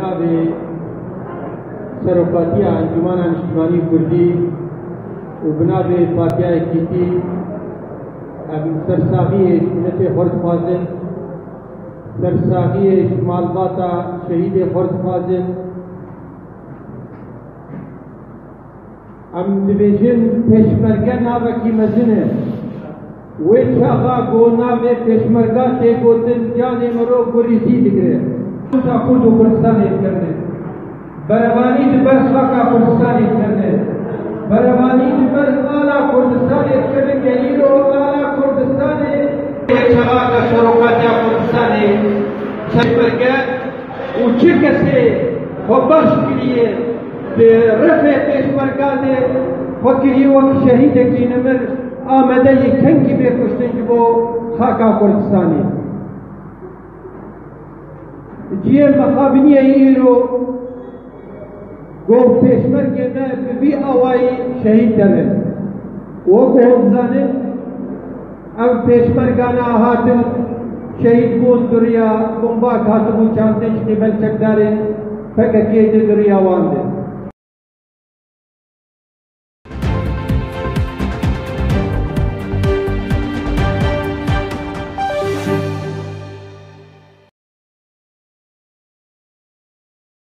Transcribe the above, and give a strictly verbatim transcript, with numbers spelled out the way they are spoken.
بنابێ سەرۆکاتیە ئەنجومەنە نیشتیمانی کوردی و بنابێ فاتحەیەکی دی سەرساغیەش ملەتێ خۆ دixwazin سەرساغیەش ماڵباتە شەهیدێ خۆ dixwazin ئەم دەبێژن پێشمەرگە ناوێکی مەزن e wê çaxa got navê pêşmerga tê gotin canê mirov gurîzî digire. Kurda Kurd û Kurdistanê dikirine. Berevanî di ber xaka Kurdistanê dikirine. Berevanî di ber ala Kurdistanê dikirin ke îro ala Kurdistanê wê çaxa ka serokatiya Kurdistanê pêşmerge û çi kesê xwe baş kiriye di rifê pêşmerga de xwe kiriye wek şehîdekî nimir آمدهی کنگی بکشتن که با خاکا کردستانی جیه مخابنی ایرو گو پیشمرگی نه بی آوائی شهید داره و گو بزانه ام پیشمرگانا آهاتن شهید بون دریا بمباک هاتبون چانتن شتی بلچک داره فکر که دریا وانده